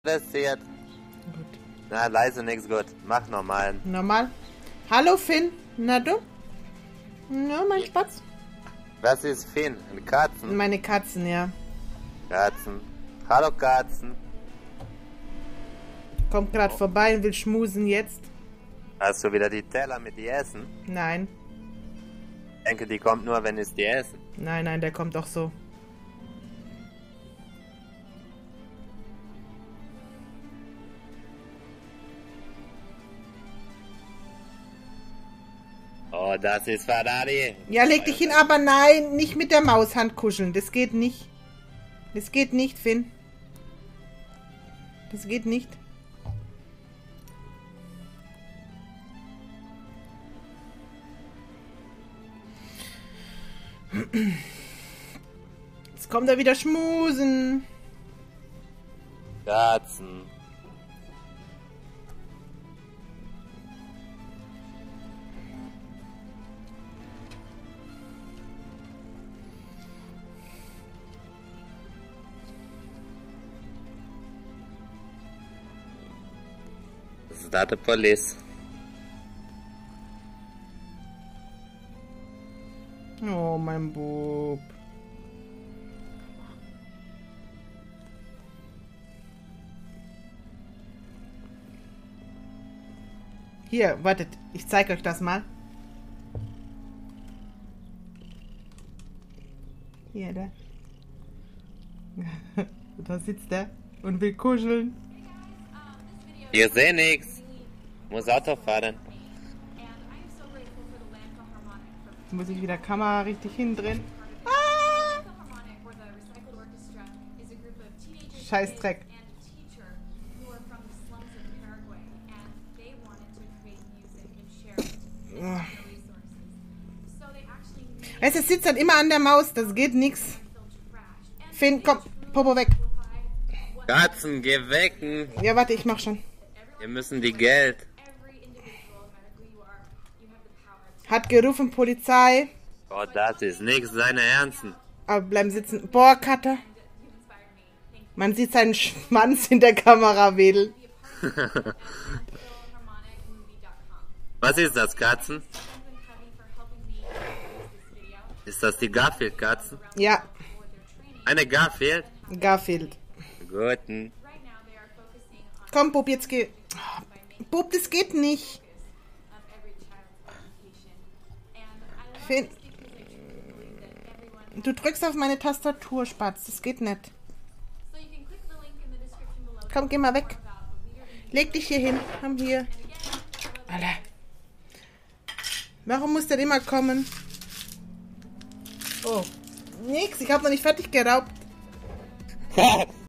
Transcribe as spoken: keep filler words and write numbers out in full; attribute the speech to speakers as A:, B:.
A: Interessiert.
B: Gut.
A: Na, leise nix gut. Mach normal.
B: Normal. Hallo Finn. Na du? Na, mein Spatz?
A: Was ist Finn? Eine Katzen?
B: Meine Katzen, ja.
A: Katzen. Hallo Katzen.
B: Kommt gerade vorbei und will schmusen jetzt.
A: Hast du wieder die Teller mit die Essen?
B: Nein.
A: Ich denke, die kommt nur, wenn es die essen.
B: Nein, nein, der kommt auch so.
A: Oh, das ist Ferrari.
B: Ja, leg dich hin, aber nein, nicht mit der Maushand kuscheln. Das geht nicht. Das geht nicht, Finn. Das geht nicht. Jetzt kommt er wieder schmusen.
A: Katzen. Das ist da die Polizei.
B: Oh, mein Bub. Hier, wartet. Ich zeige euch das mal. Hier, da. Da sitzt er und will kuscheln.
A: Ihr seht nix. Muss Auto fahren.
B: Jetzt muss ich wieder Kamera richtig hindrehen. Ah! Scheißdreck. Weißt du, es sitzt dann immer an der Maus, das geht nix. Finn, komm, Popo weg.
A: Katzen, geh wecken.
B: Ja, warte, ich mach schon.
A: Wir müssen die Geld.
B: Hat gerufen, Polizei.
A: Oh, das ist nix seine Ernsten.
B: Aber bleiben sitzen. Boah, Cutter. Man sieht seinen Schwanz in der Kamera wedeln.
A: Was ist das, Katzen? Ist das die Garfield-Katzen?
B: Ja,
A: Eine Garfield?
B: Garfield.
A: Guten.
B: Komm, Bub, jetzt geh. Bub, das geht nicht. Finn. Du drückst auf meine Tastatur, Spatz. Das geht nicht. Komm, geh mal weg. Leg dich hier hin. Komm hier. Alter. Warum muss der immer kommen? Oh. Nix, ich hab noch nicht fertig geraubt.